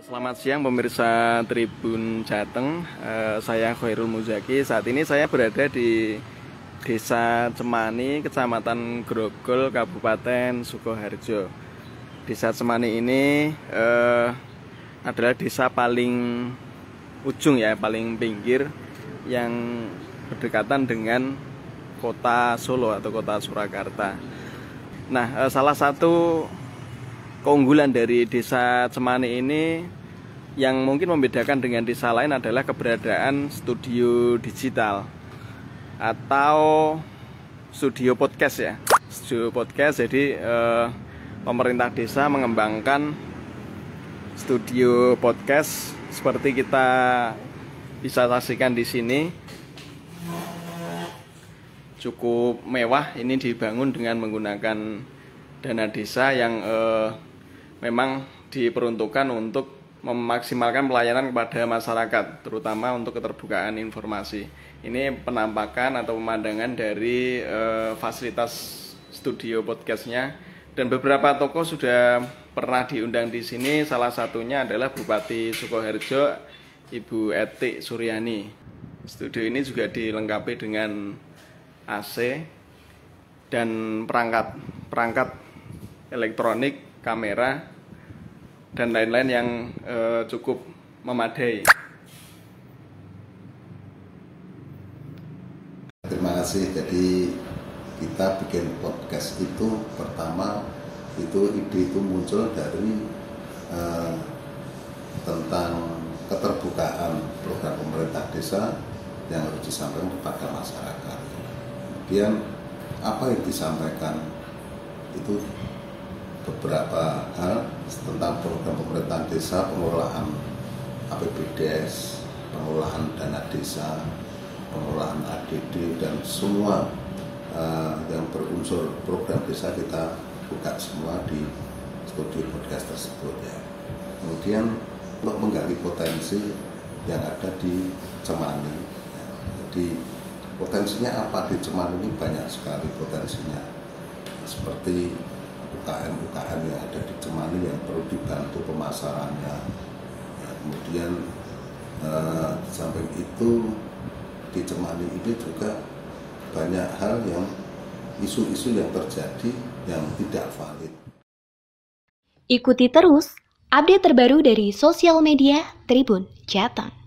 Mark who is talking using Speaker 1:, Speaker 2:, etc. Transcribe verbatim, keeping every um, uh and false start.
Speaker 1: Selamat siang pemirsa Tribun Jateng, eh, saya Khairul Muzaki. Saat ini saya berada di Desa Cemani, Kecamatan Grogol, Kabupaten Sukoharjo. Desa Cemani ini eh, adalah desa paling ujung ya, paling pinggir yang berdekatan dengan kota Solo atau kota Surakarta. Nah, eh, salah satu keunggulan dari Desa Cemani ini yang mungkin membedakan dengan desa lain adalah keberadaan studio digital atau studio podcast ya. Studio podcast, jadi eh, pemerintah desa mengembangkan studio podcast seperti kita bisa saksikan di sini. Cukup mewah, ini dibangun dengan menggunakan dana desa yang eh, memang diperuntukkan untuk memaksimalkan pelayanan kepada masyarakat, terutama untuk keterbukaan informasi. Ini penampakan atau pemandangan dari eh, fasilitas studio podcastnya, dan beberapa tokoh sudah pernah diundang di sini. Salah satunya adalah Bupati Sukoharjo, Ibu Etik Suryani. Studio ini juga dilengkapi dengan A C dan perangkat perangkat elektronik, kamera, dan lain-lain yang eh, cukup memadai.
Speaker 2: Terima kasih. Jadi kita bikin podcast itu pertama itu ide itu muncul dari eh, tentang keterbukaan program pemerintah desa yang harus disampaikan kepada masyarakat. Kemudian apa yang disampaikan itu beberapa hal tentang program pemerintahan desa, pengelolaan A P B D S, pengelolaan dana desa, pengelolaan A D D, dan semua uh, yang berunsur program desa kita buka semua di studio podcast tersebut ya. Kemudian untuk menggali potensi yang ada di Cemani ya. Jadi potensinya apa di Cemani ini banyak sekali potensinya, seperti U K M-U K M yang ada di Cemani yang perlu dibantu pemasarannya ya, kemudian eh, di samping itu di Cemani ini juga banyak hal yang isu-isu yang terjadi yang tidak valid.
Speaker 3: Ikuti terus update terbaru dari sosial media Tribun Jateng.